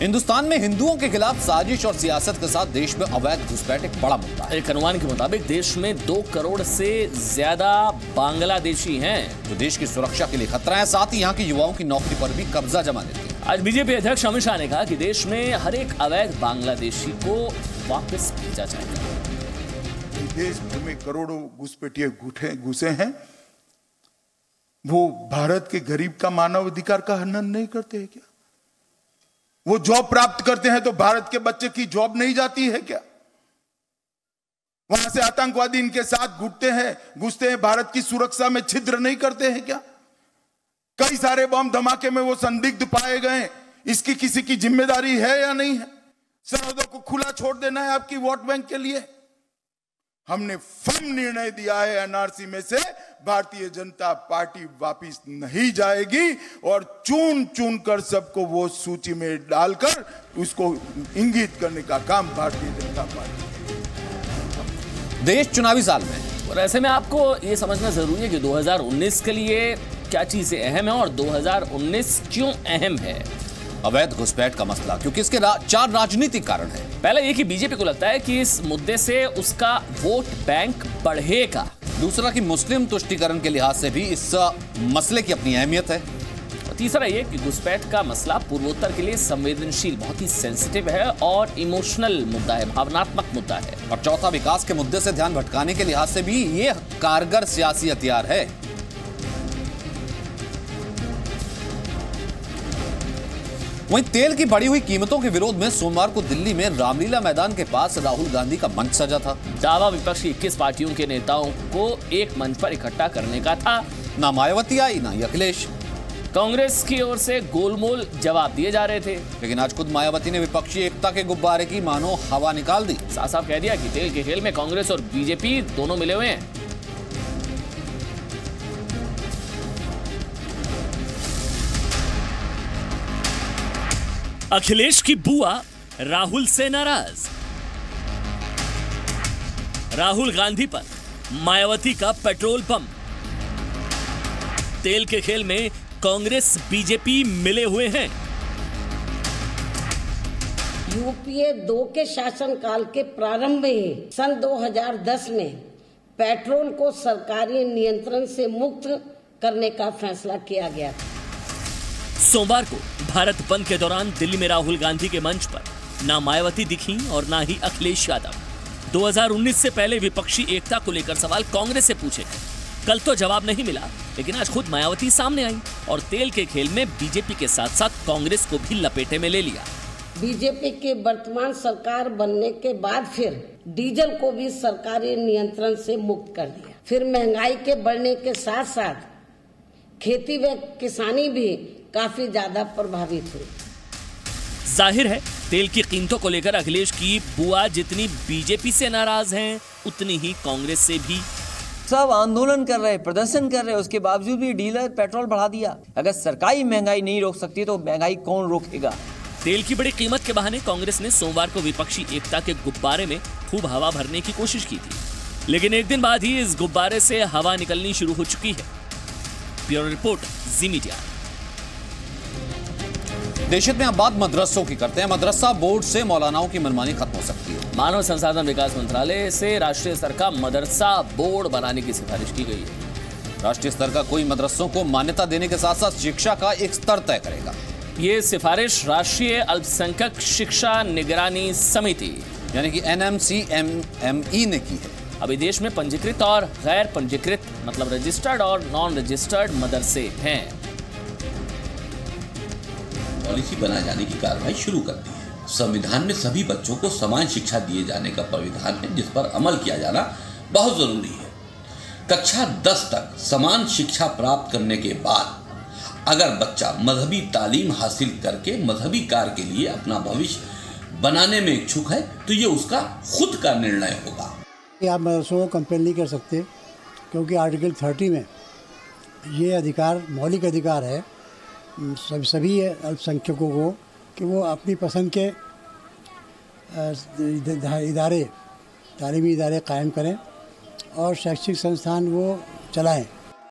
हिंदुस्तान में हिंदुओं के खिलाफ साजिश और सियासत के साथ देश में अवैध घुसपैठ एक बड़ा मुद्दा है। एक अनुमान के मुताबिक देश में 2 करोड़ से ज्यादा बांग्लादेशी हैं जो देश की सुरक्षा के लिए खतरा है, साथ ही यहाँ के युवाओं की नौकरी पर भी कब्जा जमा लेते हैं। आज बीजेपी अध्यक्ष अमित शाह ने कहा कि देश में हर एक अवैध बांग्लादेशी को वापस भेजा जाएगा। देश भर में करोड़ों घुसपैठिए घुसे हैं, वो भारत के गरीब का मानव अधिकार का हनन नहीं करते हैं क्या? वो जॉब प्राप्त करते हैं तो भारत के बच्चे की जॉब नहीं जाती है क्या? वहां से आतंकवादी इनके साथ घुसते हैं, भारत की सुरक्षा में छिद्र नहीं करते हैं क्या? कई सारे बम धमाके में वो संदिग्ध पाए गए, इसकी किसी की जिम्मेदारी है या नहीं है? सरहदों को खुला छोड़ देना है आपकी वोट बैंक के लिए? हमने फर्म निर्णय दिया है, एनआरसी में से भारतीय जनता पार्टी वापिस नहीं जाएगी और चुन चुन कर सबको वो सूची में डालकर उसको इंगित करने का काम भारतीय जनता पार्टी। देश चुनावी साल में, और ऐसे में आपको ये समझना जरूरी है कि 2019 के लिए क्या चीजें अहम है और 2019 क्यों अहम है। अवैध घुसपैठ का मसला, क्योंकि इसके 4 राजनीतिक कारण हैं। पहला ये कि बीजेपी को लगता है कि इस मुद्दे से उसका वोट बैंक बढ़ेगा। दूसरा कि मुस्लिम तुष्टीकरण के लिहाज से भी इस मसले की अपनी अहमियत है। और तीसरा ये कि घुसपैठ का मसला पूर्वोत्तर के लिए संवेदनशील, बहुत ही सेंसिटिव है और इमोशनल मुद्दा है, भावनात्मक मुद्दा है। और चौथा, विकास के मुद्दे से ध्यान भटकाने के लिहाज से भी ये कारगर सियासी हथियार है। वहीं तेल की बढ़ी हुई कीमतों के विरोध में सोमवार को दिल्ली में रामलीला मैदान के पास राहुल गांधी का मंच सजा था। दावा विपक्ष की 21 पार्टियों के नेताओं को एक मंच पर इकट्ठा करने का था। ना मायावती आई, ना अखिलेश। कांग्रेस की ओर से गोलमोल जवाब दिए जा रहे थे, लेकिन आज खुद मायावती ने विपक्षी एकता के गुब्बारे की मानो हवा निकाल दी। साफ साफ कह दिया कि तेल के खेल में कांग्रेस और बीजेपी दोनों मिले हुए हैं। अखिलेश की बुआ राहुल से नाराज। राहुल गांधी पर मायावती का पेट्रोल पंप। तेल के खेल में कांग्रेस बीजेपी मिले हुए हैं। यूपीए 2 के शासनकाल के प्रारंभ में ही सन 2010 में पेट्रोल को सरकारी नियंत्रण से मुक्त करने का फैसला किया गया था। सोमवार को भारत बंद के दौरान दिल्ली में राहुल गांधी के मंच पर ना मायावती दिखी और ना ही अखिलेश यादव। 2019 से पहले विपक्षी एकता को लेकर सवाल कांग्रेस से पूछे गए। कल तो जवाब नहीं मिला, लेकिन आज खुद मायावती सामने आई और तेल के खेल में बीजेपी के साथ साथ कांग्रेस को भी लपेटे में ले लिया। बीजेपी की वर्तमान सरकार बनने के बाद फिर डीजल को भी सरकारी नियंत्रण से मुक्त कर दिया। फिर महंगाई के बढ़ने के साथ साथ खेती व किसानी भी काफी ज्यादा प्रभावित हुई। जाहिर है तेल की कीमतों को लेकर अखिलेश की बुआ जितनी बीजेपी से नाराज हैं, उतनी ही कांग्रेस से भी। सब आंदोलन कर रहे, प्रदर्शन कर रहे, उसके बावजूद भी डीलर पेट्रोल बढ़ा दिया। अगर सरकार महंगाई नहीं रोक सकती तो महंगाई कौन रोकेगा? तेल की बड़ी कीमत के बहाने कांग्रेस ने सोमवार को विपक्षी एकता के गुब्बारे में खूब हवा भरने की कोशिश की थी, लेकिन एक दिन बाद ही इस गुब्बारे से हवा निकलनी शुरू हो चुकी है। Bureau report, Zee Media. देशहित में अब बात मदरसों की करते हैं। मदरसा बोर्ड से मौलानाओं की मनमानी खत्म हो सकती है। मानव संसाधन विकास मंत्रालय से राष्ट्रीय स्तर का मदरसा बोर्ड बनाने की सिफारिश की गई है। राष्ट्रीय स्तर का कोई मदरसों को मान्यता देने के साथ साथ शिक्षा का एक स्तर तय करेगा। ये सिफारिश राष्ट्रीय अल्पसंख्यक शिक्षा निगरानी समिति यानी कि NMCME ने की है। अभी देश में पंजीकृत और गैर पंजीकृत, मतलब रजिस्टर्ड और नॉन रजिस्टर्ड मदरसे हैं। पॉलिसी बनाए जाने की कार्रवाई शुरू कर दी है। संविधान में सभी बच्चों को समान शिक्षा दिए जाने का प्राविधान है, जिस पर अमल किया जाना बहुत जरूरी है। कक्षा 10 तक समान शिक्षा प्राप्त करने के बाद अगर बच्चा मजहबी तालीम हासिल करके मजहबी कार्य के लिए अपना भविष्य बनाने में इच्छुक है तो ये उसका खुद का निर्णय होगा। आप मदरसों को कंपेल नहीं कर सकते, क्योंकि आर्टिकल 30 में ये अधिकार, मौलिक अधिकार है सभी अल्पसंख्यकों को कि वो अपनी पसंद के इदारे, तालीमी इदारे कायम करें और शैक्षिक संस्थान वो चलाएं।